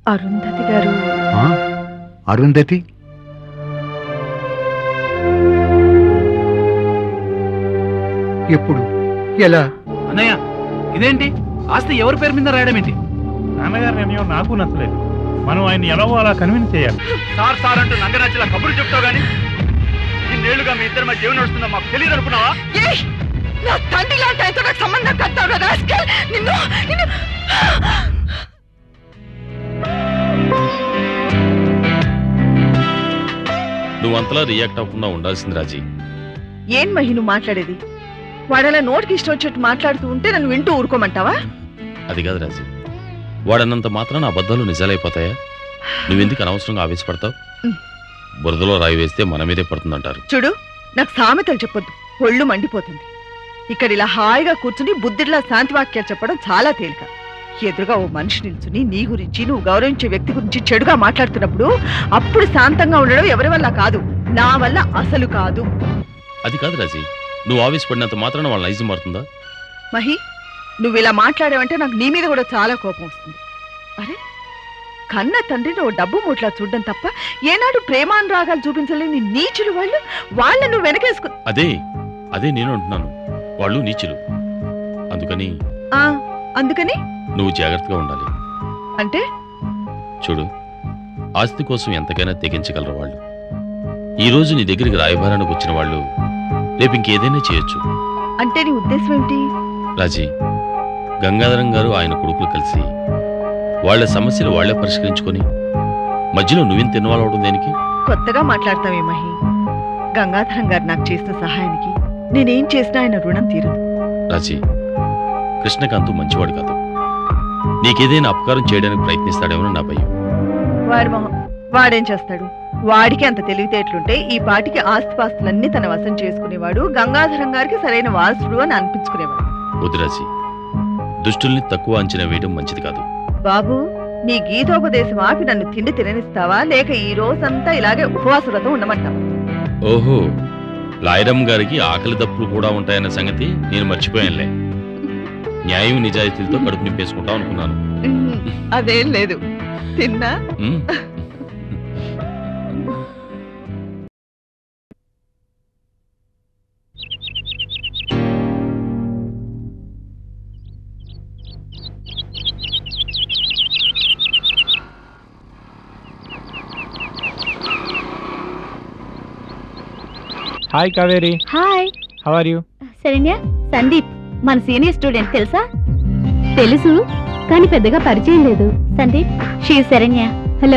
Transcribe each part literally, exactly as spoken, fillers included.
అరుంధతి గారు. అరుంధతి ఎప్పుడు ఎలా? అన్నయ్య ఇదేంటి ఆస్తి ఎవరి పేరు మీద రాయడం ఏంటి? నాన్నగారి నిర్ణయం నాకు నచ్చలేదు. మనం ఆయన ఎలాగో అలా కన్విన్స్ చేయాలి. సార్ సార్ అంటూ నంగనచ్చిలా కబుర్లు చెప్తావు గానీ ఇన్నేళ్లుగా మీ ఇద్దరి మధ్య ఏమి నడుస్తుందో మాకు తెలియదు అనుకున్నావా? నా తండ్రి లాంటి ఆయనతో నాకు సంబంధం కట్టావు కదా నిన్ను నిన్ను నువ్వు అంతలా రియాక్ట్ అవ్వకుండా ఉండాల్సింది రాజీ. ఏం మహి నువ్వు మాట్లాడేది? వాడలా నోటికి ఇష్టం వచ్చేట్టు మాట్లాడుతూ ఉంటే నన్ను వింటూ ఊరుకోమంటావా? అది కాదు రాజీ, వాడన్నంత మాత్రం అబద్ధాలు నిజాలైపోతాయా? నువ్వెందుకు అనవసరంగా ఆవేశపడతావు? బురదలో రాయి వేస్తే మన మీదే పడుతుందంటారు. చూడు, నాకు సామెతలు చెప్పొద్దు, ఒళ్ళు మండిపోతుంది. ఇక్కడ ఇలా హాయిగా కూర్చుని బుద్ధిలా శాంతి వాక్యాలు చెప్పడం చాలా తేలిక. ఎదురుగా ఓ మనిషి నిల్చుని నీ గురించి నువ్వు గౌరవించే వ్యక్తి గురించి చెడుగా మాట్లాడుతున్నప్పుడు అప్పుడు శాంతంగా ఉండడం ఎవరి వల్ల కాదు, నా వల్ల అసలు కాదు. అది కాదు రాజీ, నువ్వు ఆవేశపడినంత మాత్రాన వాళ్ళ నైజం మారుతుందా? మహి, నువ్వు ఇలా మాట్లాడావంటే నాకు నీ మీద కూడా చాలా కోపం వస్తుంది. అరే, కన్న తండ్రిని ఓ డబ్బు మూట్లా చూడడం తప్ప ఏనాడు ప్రేమానురాగాలు చూపించలేని నీచులు వాళ్ళు. వాళ్ళ నువ్వు వెనకేసుకు. అదే అదే నేను అంటున్నాను, వాళ్ళు నీచులు. అందుకని అందుకని నువ్వు జాగ్రత్తగా ఉండాలి. అంటే చూడు, ఆస్తి కోసం ఎంతకైనా తెగించగలరు వాళ్ళు. ఈ రోజు నీ దగ్గరికి రాయబారానికి వచ్చిన వాళ్ళు రేపు ఇంకేదైనా చేయొచ్చు. అంటే నీ ఉద్దేశం ఏమిటి? రాజీ, గంగాధరం గారు ఆయన కొడుకులు కలిసి వాళ్ళ సమస్యలు వాళ్లే పరిష్కరించుకొని మధ్యలో నువ్వెంత ఇన్వాల్వ్ అవడం దేనికి? కొత్తగా మాట్లాడతావే మహి. గంగాధరం గారు నాకు చేసిన సహాయానికి నేనేం చేసినా ఆయన రుణం తీరదు. రాజీ, కృష్ణకాంత్ మంచివాడు కాదు. నీకేదైనా అపకారం చేయడానికి ప్రయత్నిస్తాడేమో నా భయం. వాడి మొహం, వాడేం చేస్తాడు? వాడికి అంత తెలివితేటలుంటే ఈ పాటికి ఆస్తిపాస్తులన్నీ తన వశం చేసుకునేవాడు, గంగాధరం గారికి సరైన వారసుడు అని అనిపించుకునేవాడు. వద్దు రాజీ, దుష్టుల్ని తక్కువ అంచనా వేయడం మంచిది కాదు. బాబు, నీ గీతోపదేశం ఆపి నన్ను తిండి తిననిస్తావా, లేక ఈ రోజంతా ఇలాగే ఉపవాస వ్రతం ఉండమంటావా? ఓహో, లాయరమ్మ గారికి ఆకలి దప్పులు కూడా ఉంటాయన్న సంగతి నేను మర్చిపోయానులే. న్యాయం నిజాయితీలతో కడుపు నింపేసుకుంటాం అనుకున్నాను. అదేం లేదు, తిన్నా. Hi Kaveri. Hi. How are you? Saranya, Sandeep మన సీనియర్ స్టూడెంట్. తెలుసా? తెలుసు, కానీ పెద్దగా పరిచయం లేదు. సందీప్, షీ శరణ్య. హలో.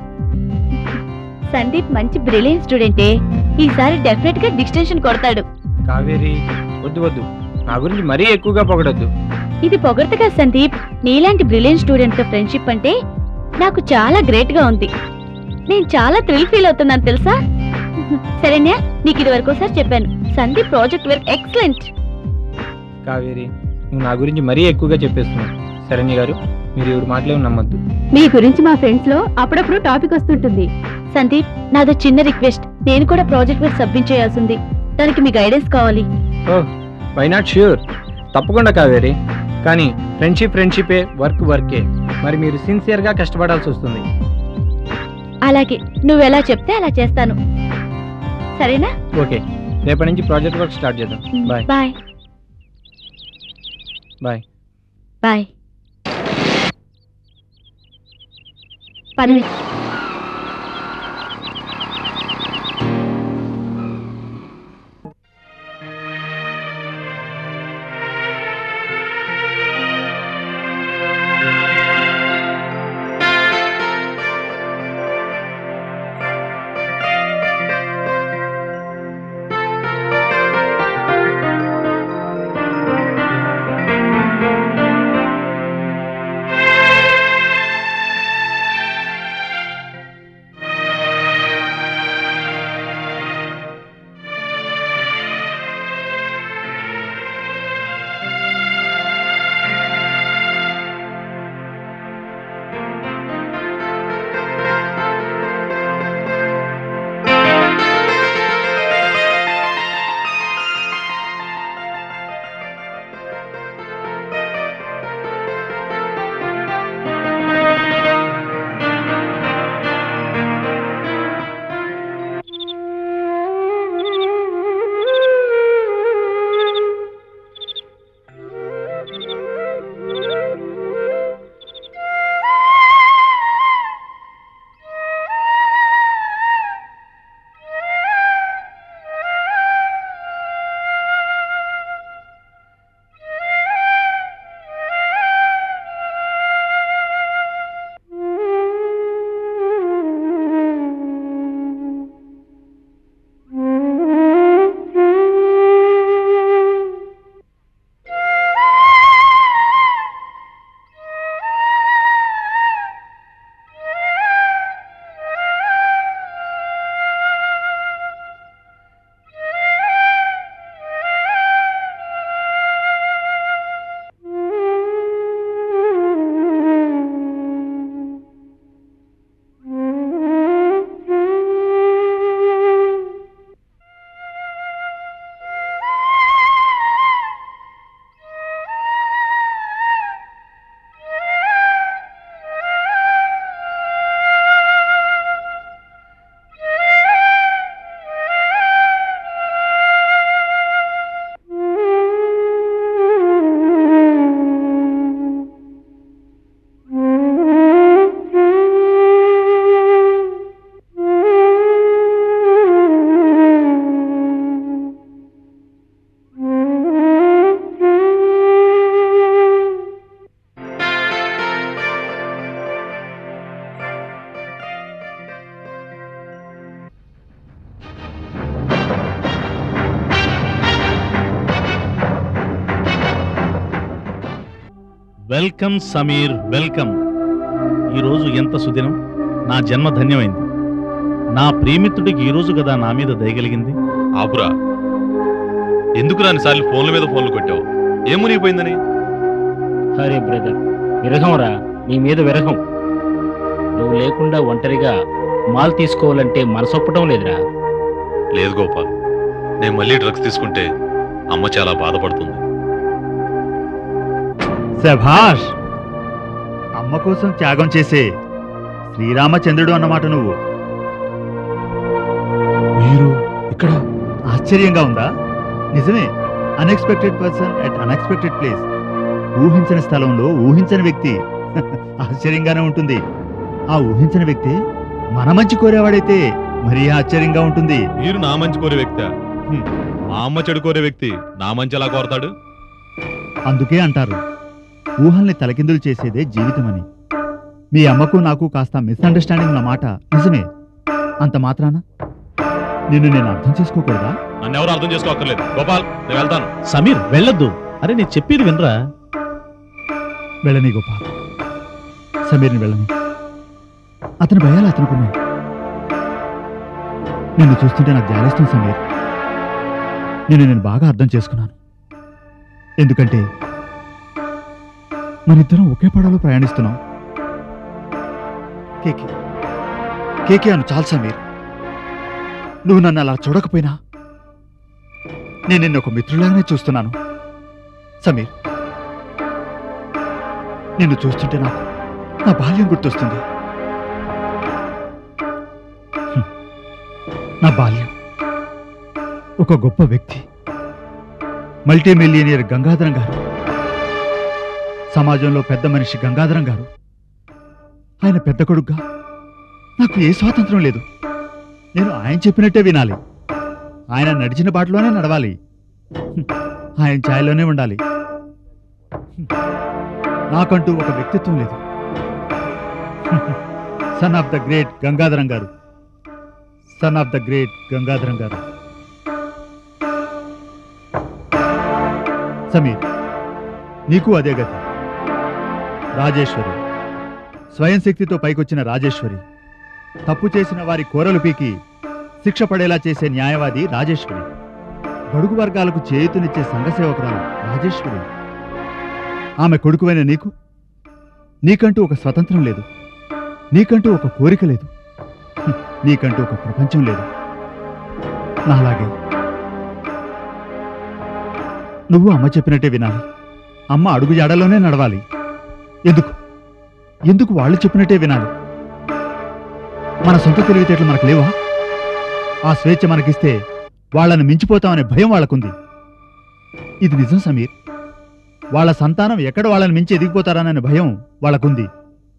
సందీప్ మంచి బ్రిలియంట్ స్టూడెంటే. ఈసారి డెఫినెట్ గా డిస్టింక్షన్ కొడతాడు. కావేరి, వద్దు వద్దు, నా గురించి మరీ ఎక్కువగా పొగడొద్దు. ఇది పొగడతగా సందీప్. నీలాంటి బ్రిలియంట్ స్టూడెంట్ తో ఫ్రెండ్షిప్ అంటే నాకు చాలా గ్రేట్ గా ఉంది. నేను చాలా థ్రిల్ ఫీల్ అవుతున్నాను తెలుసా. శరణ్య, నీకు ఇది వరకు ఒకసారి చెప్పాను, Sandeep project work excellent. Kaveri, నువ్వు నా గురించి మరీ ఎక్కువగా చెప్పేస్తున్నావు. శరణ్య గారు, మీరు ఎవరు మాటలేమో నమ్మద్దు. మీ గురించి మా ఫ్రెండ్స్ లో అప్పుడప్పుడు టాపిక్ వస్తుంటుంది. సందీప్, నాదో చిన్న రిక్వెస్ట్. నేను కూడా ప్రాజెక్ట్ వర్క్ సబ్మిట్ చేయాల్సింది. దానికి మీ గైడెన్స్ కావాలి. ఓహ్, వై నాట్ ష్యూర్, తప్పకుండా కావేరి. కానీ ఫ్రెండ్షిప్ ఫ్రెండ్షిపే, వర్క్ వర్కే. మరి మీరు సిన్సియర్ గా కష్టపడాల్సి వస్తుంది. అలాగే, నువ్వు ఎలా చెప్తే అలా చేస్తాను. సరేనా? ఓకే, రేపటి నుంచి ప్రాజెక్ట్ వర్క్ స్టార్ట్ చేద్దాం. Bye bye bye bye. పని. Welcome Sameer, welcome. ఈరోజు ఎంత సుదినం, నా జన్మ ధన్యమైంది. నా ప్రియమిత్రుడికి ఈరోజు కదా నా మీద దయగలిగింది. ఆపురా, ఎందుకు రానిసార్లు ఫోన్ల మీద ఫోన్లు కొట్టావు? ఏం మునిగిపోయిందని? హరే బ్రదర్, విరహంరా, నీ మీద విరహం. నువ్వు లేకుండా ఒంటరిగా మాల్ తీసుకోవాలంటే మనసొప్పటం లేదురా. లేదు గోపాల్, నేను మళ్ళీ డ్రగ్స్ తీసుకుంటే అమ్మ చాలా బాధపడుతుంది. శభాష్, అమ్మ కోసం త్యాగం చేసే శ్రీరామచంద్రుడు అన్నమాట నువ్వు. మీరు ఇక్కడ? ఆశ్చర్యంగా ఉందా? నిజమే, unexpected person at unexpected place. ఊహించని స్థలంలో ఊహించని వ్యక్తి. ఆశ్చర్యంగానే ఉంటుంది. ఆ ఊహించని వ్యక్తి మన మంచి కోరేవాడైతే మరీ ఆశ్చర్యంగా ఉంటుంది. మీరు నా మంచి కోరే వ్యక్తి, మా అమ్మ చెడు కోరే వ్యక్తి నా మంచి ఎలా కోరతాడు? అందుకే అంటారు, ఊహల్ని తలకిందులు చేసేదే జీవితమని. మీ అమ్మకు నాకు కాస్త మిస్అండర్స్టాండింగ్ ఉన్న మాట నిజమే. అంత మాత్రాన నిన్ను నేను అర్థం చేసుకోకూడదా? నన్ను ఎవరు అర్థం చేసుకోక్కర్లేదు. గోపాల్, నేను వెళ్తాను. సమీర్, వెళ్ళొద్దు. అరే, నేను చెప్పేది వినరా. వెళ్ళని గోపాల్, సమీర్ని వెళ్ళని. అతని భయాలు అతనుకున్నాయి. నిన్ను చూస్తుంటే నాకు జాలేస్తుంది సమీర్. నిన్ను నేను బాగా అర్థం చేసుకున్నాను. ఎందుకంటే మనిద్దరం ఒకే పడవలో ప్రయాణిస్తున్నాం. కేకే కేకే అను చాలు సమీర్. నువ్వు నన్ను అలా చూడకపోయినా నేను నిన్ను ఒక మిత్రులాగానే చూస్తున్నాను సమీర్. నిన్ను చూస్తుంటే నాకు నా బాల్యం గుర్తొస్తుంది. నా బాల్యం. ఒక గొప్ప వ్యక్తి, మల్టీ మిలియనియర్ గంగాధరం గారు, సమాజంలో పెద్ద మనిషి గంగాధరం గారు. ఆయన పెద్ద కొడుగ్గా నాకు ఏ స్వాతంత్రం లేదు. నేను ఆయన చెప్పినట్టే వినాలి. ఆయన నడిచిన బాటలోనే నడవాలి. ఆయన ఛాయలోనే ఉండాలి. నాకంటూ ఒక వ్యక్తిత్వం లేదు. Son of the great Gangadharam garu, son of the great Gangadharam garu. Sameer, నీకు అదే గతి. రాజేశ్వరి, స్వయం శక్తితో పైకొచ్చిన రాజేశ్వరి, తప్పు చేసిన వారి కోరలు పీకి శిక్ష పడేలా చేసే న్యాయవాది రాజేశ్వరి, బడుగు వర్గాలకు చేయూతనిచ్చే సంఘసేవకురాలు రాజేశ్వరి. ఆమె కొడుకువైన నీకు, నీకంటూ ఒక స్వతంత్రం లేదు, నీకంటూ ఒక కోరిక లేదు, నీకంటూ ఒక ప్రపంచం లేదు. నాలాగే నువ్వు అమ్మ చెప్పినట్టే వినాలి. అమ్మ అడుగు జాడలోనే నడవాలి. ఎందుకు ఎందుకు వాళ్ళు చెప్పినట్టే వినాలి? మన సొంత తెలివితేటలు మనకు లేవా? ఆ స్వేచ్ఛ మనకిస్తే వాళ్ళని మించిపోతామనే భయం వాళ్ళకుంది. ఇది నిజం సమీర్. వాళ్ళ సంతానం ఎక్కడ వాళ్ళని మించి ఎదిగిపోతారనే భయం వాళ్ళకుంది.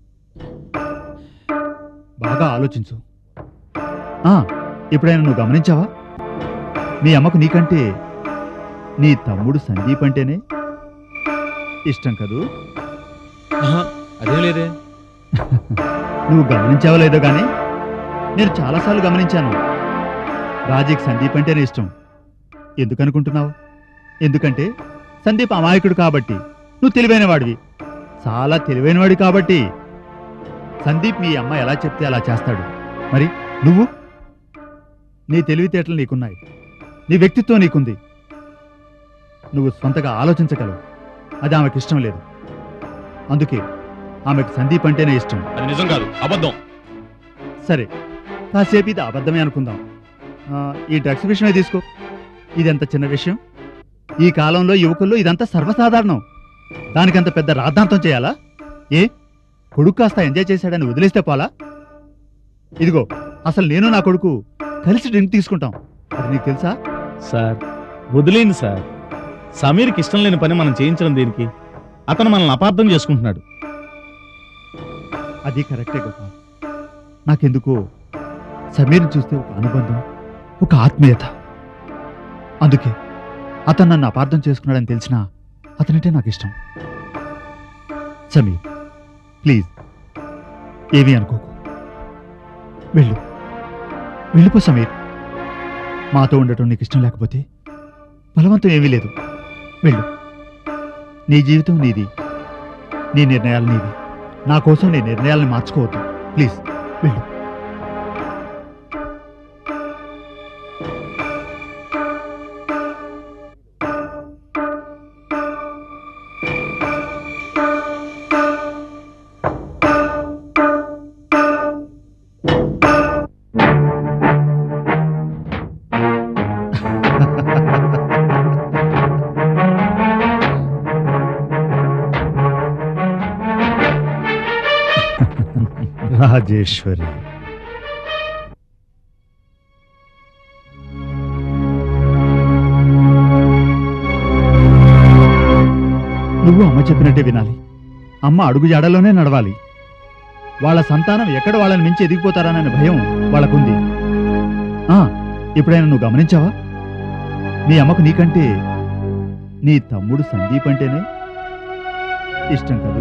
బాగా ఆలోచించు. ఆ ఎప్పుడైనా నువ్వు గమనించావా? మీ అమ్మకు నీకంటే నీ తమ్ముడు సందీప్ అంటేనే ఇష్టం కదూ? అదే లేదే. నువ్వు గమనించావో లేదో గానీ నేను చాలాసార్లు గమనించాను. రాజీకి సందీప్ అంటేనే ఇష్టం. ఎందుకనుకుంటున్నావు? ఎందుకంటే సందీప్ అమాయకుడు కాబట్టి. నువ్వు తెలివైన వాడివి, చాలా తెలివైనవాడి కాబట్టి. సందీప్ మీ అమ్మ ఎలా చెప్తే అలా చేస్తాడు. మరి నువ్వు, నీ తెలివితేటలు నీకున్నాయి, నీ వ్యక్తిత్వం నీకుంది, నువ్వు స్వంతగా ఆలోచించగలవు. అది ఆమెకి ఇష్టం లేదు. అందుకే ఆమెకు సందీప్ అంటేనే ఇష్టం. అది నిజం కాదు, అబద్ధం. సరే, కాసేపు ఇది అబద్ధమే అనుకుందాం. ఈ డ్రగ్స్ విషయమే తీసుకో. ఇదెంత చిన్న విషయం. ఈ కాలంలో యువకుల్లో ఇదంతా సర్వసాధారణం. దానికంత పెద్ద రాద్ధాంతం చేయాలా? ఏ కొడుకు కాస్త ఎంజాయ్ చేశాడని వదిలేస్తే పోలా? ఇదిగో, అసలు నేను నా కొడుకు కలిసి డ్రింక్ తీసుకుంటాం. అది నీకు తెలుసా? సార్, వదిలేండి సార్. సమీర్కి ఇష్టం లేని పని మనం చేయించడం దేనికి? అతను మనల్ని అపార్థం చేసుకుంటున్నాడు. అది కరెక్టే గోపాల్. నాకెందుకో సమీర్ని చూస్తే ఒక అనుబంధం, ఒక ఆత్మీయత. అందుకే అతను నన్ను అపార్థం చేసుకున్నాడని తెలిసినా అతనంటే నాకు ఇష్టం. సమీర్, ప్లీజ్ ఏమీ అనుకోకు. వెళ్ళు, వెళ్ళిపో సమీర్. మాతో ఉండటం నీకు ఇష్టం లేకపోతే బలవంతం ఏమీ లేదు. వెళ్ళు. నీ జీవితం నీది, నీ నిర్ణయాలు నీవి. నా కోసం నీ నిర్ణయాలను మార్చుకోవద్దు ప్లీజ్. వెళ్ళు. రాజేశ్వరి, నువ్వు అమ్మ చెప్పినట్టే వినాలి. అమ్మ అడుగు జాడలోనే నడవాలి. వాళ్ళ సంతానం ఎక్కడ వాళ్ళని మించి ఎదిగిపోతారనే భయం వాళ్ళకుంది. ఆ, ఎప్పుడైనా నువ్వు గమనించావా? నీ అమ్మకు నీకంటే నీ తమ్ముడు సందీప్ అంటేనే ఇష్టం కదూ?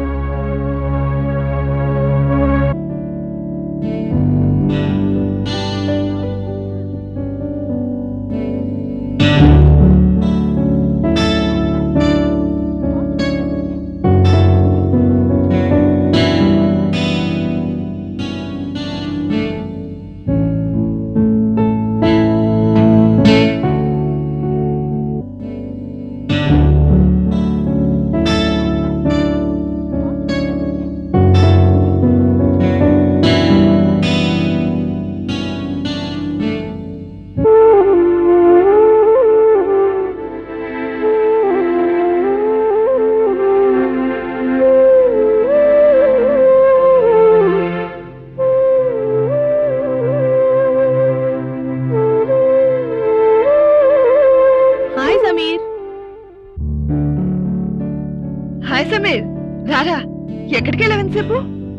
హాయ్ సమీర్, రారా. ఎక్కడికి వెళ్ళావని చెప్పు.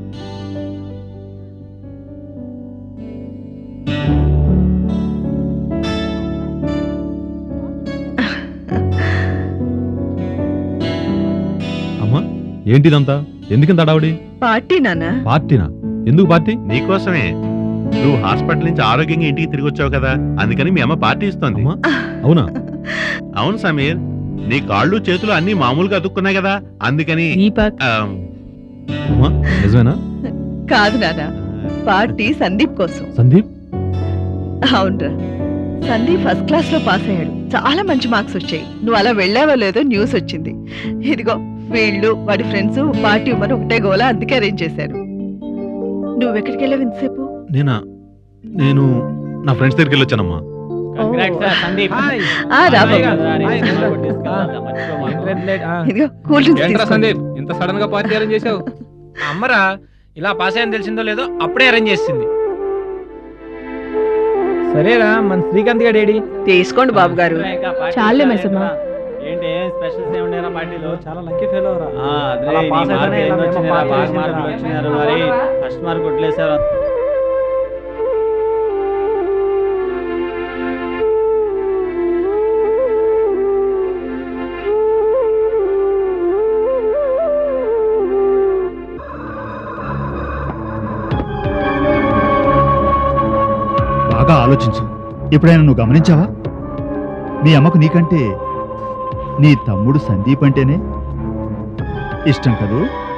అమ్మా ఏంటిదంతా? ఎందుకింత అడావుడి? పార్టీ నాన్న. పార్టీనా? ఎందుకు పార్టీ? నీకోసమే. నువ్వు హాస్పిటల్ నుంచి ఆరోగ్యంగా ఇంటికి తిరిగి వచ్చావు కదా, అందుకని మీ అమ్మ పార్టీ ఇస్తోంది. అవునా? అవును సమీర్, నీ కాళ్ళు చేతులు అన్ని మామూలుగా అతుక్కున్నాయి కదా, అందుకని. నిజమేనా? కాదు నాన్న, పార్టీ సందీప్ కోసం. సందీప్? అవునరా, సందీప్ ఫస్ట్ క్లాస్ లో పాస్ అయ్యాడు. చాలా మంచి మార్క్స్ వచ్చాయి. నువ్వు అలా వెళ్ళావో లేదో న్యూస్ వచ్చింది. ఇదిగో వీళ్ళు వాడి ఫ్రెండ్స్ పార్టీ ఇవ్వమని ఒకటే గోలా, అందుకే అరేంజ్ చేశారు. నువ్వెక్కడికి వెళ్ళావు ఇంతసేపు? నేనా? నేను నా ఫ్రెండ్స్ దగ్గరికి వెళ్ళొచ్చానమ్మా. సందీప్, ఇంత సడన్ గా పార్టీ అరేంజ్ చేసావు? అమ్మరా ఇలా పాస్ అయ్యని తెలిసిందో లేదో అప్పుడే అరేంజ్ చేసింది. సరేరా, మన శ్రీకాంత్ గారు ఏడి? తీసుకోండి బాబు గారు. చాలే మైసమ్మ. ఏంటి స్పెషల్స్ ఏముండేరా పార్టీలో? చాలా లక్కీ ఫెయిల్ అవరా. మరి ఫస్ట్ మార్క్ కొట్టలేసారు. బాగా ఆలోచించు. ఎప్పుడైనా నువ్వు గమనించావా? నీ అమ్మకు నీకంటే నీ తమ్ముడు సందీప్ అంటేనే ఇష్టం కదూ?